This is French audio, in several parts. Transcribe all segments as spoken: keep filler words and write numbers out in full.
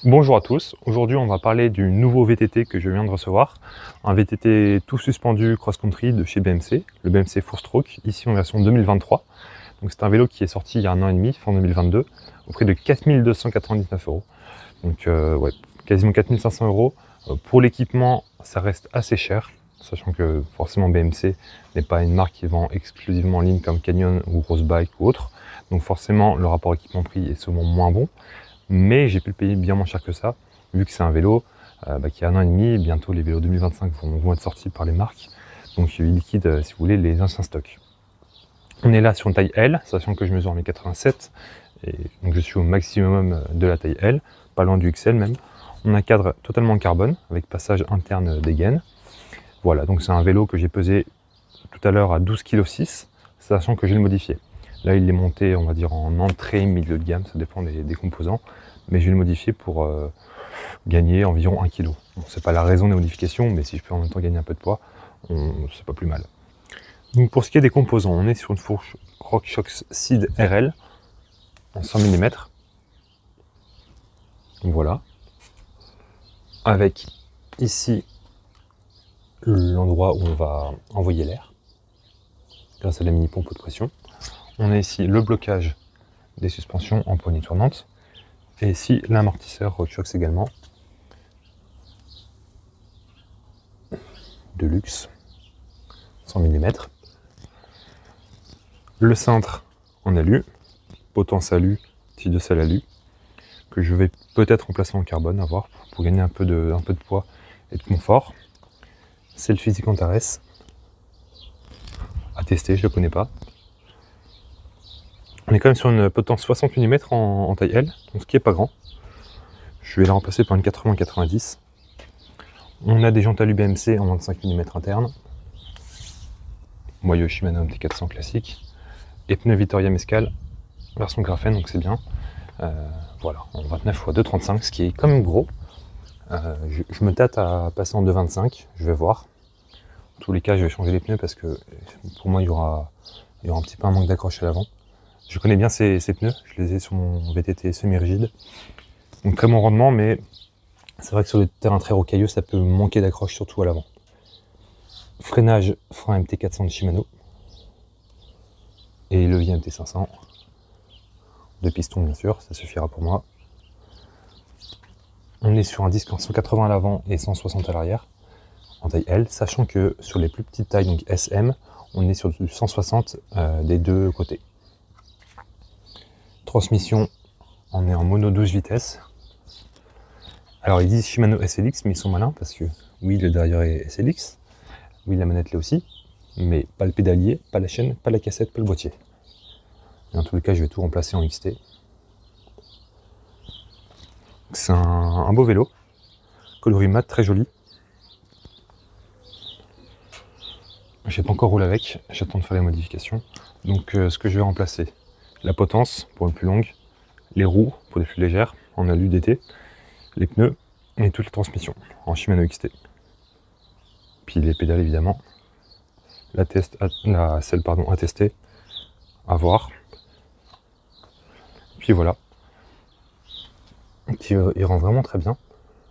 Bonjour à tous, aujourd'hui on va parler du nouveau V T T que je viens de recevoir, un V T T tout suspendu cross-country de chez B M C, le B M C four stroke, ici en version deux mille vingt-trois. Donc c'est un vélo qui est sorti il y a un an et demi, fin deux mille vingt-deux, au prix de quatre mille deux cent quatre-vingt-dix-neuf euros. Donc euh, ouais, quasiment quatre mille cinq cents euros. Pour l'équipement, ça reste assez cher, sachant que forcément B M C n'est pas une marque qui vend exclusivement en ligne comme Canyon ou Rose Bike ou autre. Donc forcément le rapport équipement-prix est souvent moins bon. Mais j'ai pu le payer bien moins cher que ça, vu que c'est un vélo euh, bah, qui a un an et demi, bientôt les vélos deux mille vingt-cinq vont, vont être sortis par les marques, donc il liquide, euh, si vous voulez, les anciens stocks. On est là sur une taille L, sachant que je mesure un mètre quatre-vingt-sept, et donc je suis au maximum de la taille L, pas loin du X L même. On a un cadre totalement en carbone, avec passage interne des gaines. Voilà, donc c'est un vélo que j'ai pesé tout à l'heure à douze virgule six kilos, sachant que je vais le modifier. Là, il est monté, on va dire, en entrée milieu de gamme, ça dépend des, des composants. Mais je vais le modifier pour euh, gagner environ un kilo. Bon, c'est pas la raison des modifications, mais si je peux en même temps gagner un peu de poids, c'est pas plus mal. Donc pour ce qui est des composants, on est sur une fourche RockShox Seed R L en cent millimètres. Donc voilà. Avec ici l'endroit où on va envoyer l'air, grâce à la mini pompe de pression. On a ici le blocage des suspensions en poignée tournante. Et ici l'amortisseur RockShox également. De luxe. cent millimètres. Le cintre en alu. Potence alu, tige de sel alu. Que je vais peut-être remplacer en carbone, à voir, pour gagner un peu de, un peu de poids et de confort. C'est le physique Antares. À tester, je ne le connais pas. On est quand même sur une potence soixante millimètres en, en taille L, donc ce qui est pas grand. Je vais la remplacer par une quatre-vingts quatre-vingt-dix. On a des jantes alu B M C en vingt-cinq millimètres interne. Moyeu Shimano M T quatre cents classique. Et pneus Vittoria Mescal, version graphène, donc c'est bien. Euh, voilà, en vingt-neuf fois deux virgule trente-cinq, ce qui est quand même gros. Euh, je, je me tâte à passer en deux virgule vingt-cinq, je vais voir. En tous les cas, je vais changer les pneus parce que pour moi, il y aura, il y aura un petit peu un manque d'accroche à l'avant. Je connais bien ces, ces pneus, je les ai sur mon V T T semi-rigide. Donc très bon rendement, mais c'est vrai que sur les terrains très rocailleux, ça peut manquer d'accroche, surtout à l'avant. Freinage, frein M T quatre cents de Shimano. Et levier M T cinq cents. Deux pistons bien sûr, ça suffira pour moi. On est sur un disque en cent quatre-vingts à l'avant et cent soixante à l'arrière, en taille L, sachant que sur les plus petites tailles, donc S M, on est sur du cent soixante euh, des deux côtés. Transmission, on est en mono douze vitesses. Alors ils disent Shimano S L X, mais ils sont malins parce que oui, le derrière est S L X, oui, la manette l'est aussi, mais pas le pédalier, pas la chaîne, pas la cassette, pas le boîtier. Et dans tous les cas, je vais tout remplacer en X T. C'est un, un beau vélo, coloris mat, très joli. J'ai pas encore roulé avec, j'attends de faire les modifications. Donc euh, ce que je vais remplacer, la potence pour une plus longue, les roues pour des plus légères, en alu d'été, les pneus et toute la transmission en Shimano X T. Puis les pédales évidemment, la, test, la selle pardon, à tester, à voir. Puis voilà, qui il rend vraiment très bien.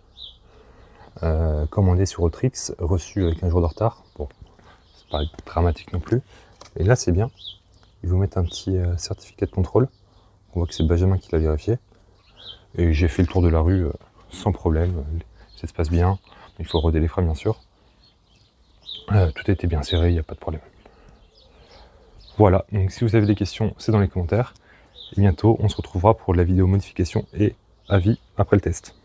Euh, commandé sur Autrix, reçu avec un jour de retard. Bon, c'est pas dramatique non plus. Et là c'est bien. Ils vous mettent un petit euh, certificat de contrôle. On voit que c'est Benjamin qui l'a vérifié. Et j'ai fait le tour de la rue euh, sans problème. Ça se passe bien. Il faut roder les freins bien sûr. Euh, tout a été bien serré, il n'y a pas de problème. Voilà, donc si vous avez des questions, c'est dans les commentaires. Et bientôt, on se retrouvera pour la vidéo modification et avis après le test.